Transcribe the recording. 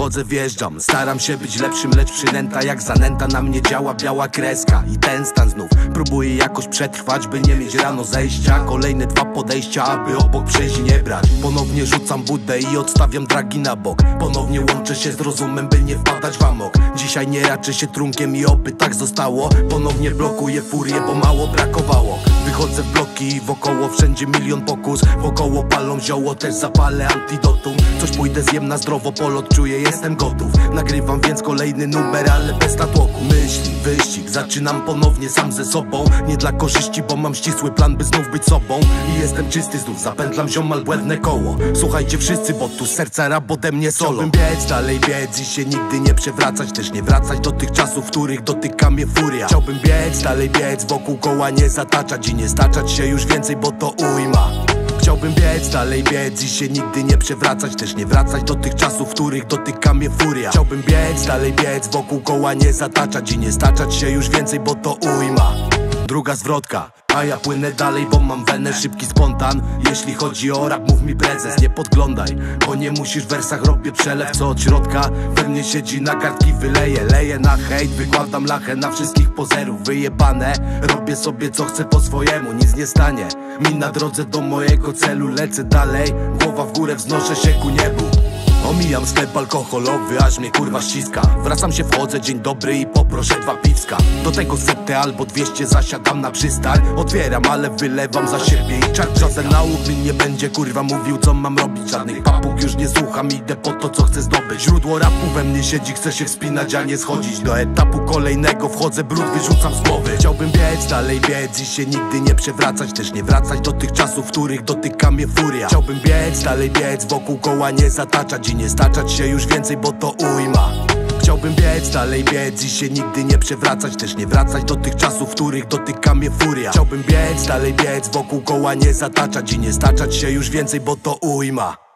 wchodzę, wjeżdżam. Staram się być lepszym, lecz przynęta jak zanęta na mnie działa biała kreska. I ten stan znów próbuję jakoś przetrwać, by nie mieć rano zejścia. Kolejne 2 podejścia, aby obok przejść i nie brać. Ponownie rzucam budę i odstawiam dragi na bok. Ponownie łączę się z rozumem, by nie wpadać w amok. Dzisiaj nie raczę się trunkiem i oby tak zostało. Ponownie blokuję furię, bo mało brakowało. Wychodzę w bloki i wokoło wszędzie milion pokus. Wokoło palą zioło, też zapalę antidotum. Coś pójdę, zjem na zdrowo, polot czuję, jestem gotów. Nagrywam więc kolejny numer, ale bez natłoku. Myśli, wyścig, zaczynam ponownie sam ze sobą. Nie dla korzyści, bo mam ścisły plan, by znów być sobą. I jestem czysty znów, zapętlam ziomal błędne koło. Słuchajcie wszyscy, bo tu z serca rap ode mnie solo. Chciałbym biec, dalej biec i się nigdy nie przewracać. Też nie wracać do tych czasów, w których dotyka mnie furia. Chciałbym biec, dalej biec, wokół koła nie zataczać i nie staczać się już więcej, bo to ujma. Chciałbym biec, dalej biec i się nigdy nie przewracać. Też nie wracać do tych czasów, w których dotyka mnie furia. Chciałbym biec, dalej biec, wokół koła nie zataczać i nie staczać się już więcej, bo to ujma. Druga zwrotka, a ja płynę dalej, bo mam wenę, szybki spontan. Jeśli chodzi o rap, mów mi prezes, nie podglądaj, bo nie musisz w wersach, robię przelew, co od środka we mnie siedzi, na kartki wyleję. Leję na hejt, wykładam lachę na wszystkich pozerów. Wyjebane, robię sobie co chcę po swojemu, nic nie stanie mi na drodze do mojego celu. Lecę dalej, głowa w górę, wznoszę się ku niebu. Omijam sklep alkoholowy, aż mnie kurwa ściska. Wracam się, wchodzę, dzień dobry i poproszę 2 piwska. Do tego setę albo 200, zasiadam na przystań. Otwieram, ale wylewam za siebie i czar. Żaden nauk mi nie będzie kurwa mówił, co mam robić. Żadnych papug już nie słucham, idę po to, co chcę zdobyć. Źródło rapu we mnie siedzi, chcę się wspinać, a nie schodzić. Do etapu kolejnego wchodzę, brud wyrzucam z głowy. Chciałbym biec, dalej biec i się nigdy nie przewracać. Też nie wracać do tych czasów, w których dotyka mnie furia. Chciałbym biec, dalej biec, wokół koła nie zataczać i nie staczać się już więcej, bo to ujma. Chciałbym biec, dalej biec i się nigdy nie przewracać. Też nie wracać do tych czasów, w których dotyka mnie furia. Chciałbym biec, dalej biec, wokół koła nie zataczać i nie staczać się już więcej, bo to ujma.